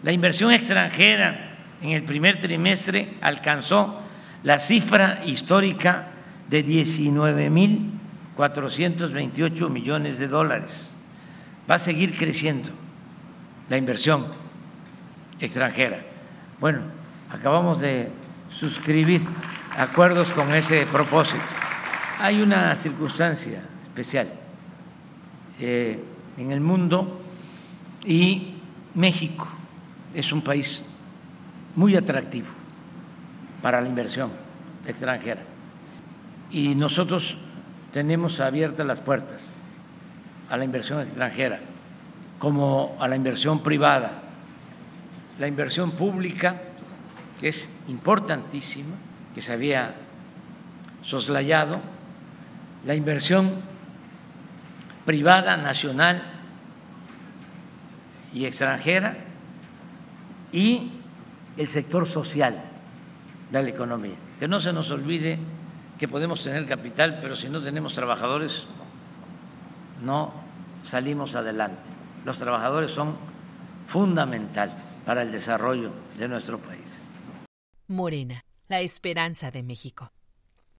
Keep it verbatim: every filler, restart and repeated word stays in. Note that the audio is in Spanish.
La inversión extranjera en el primer trimestre alcanzó la cifra histórica de diecinueve mil cuatrocientos veintiocho millones de dólares. Va a seguir creciendo la inversión extranjera. Bueno, acabamos de suscribir acuerdos con ese propósito. Hay una circunstancia especial eh, en el mundo y México es un país muy atractivo para la inversión extranjera y nosotros tenemos abiertas las puertas a la inversión extranjera como a la inversión privada, la inversión pública, que es importantísima, que se había soslayado, la inversión privada, nacional y extranjera, y el sector social de la economía. Que no se nos olvide que podemos tener capital, pero si no tenemos trabajadores, no salimos adelante. Los trabajadores son fundamentales para el desarrollo de nuestro país. Morena, la esperanza de México.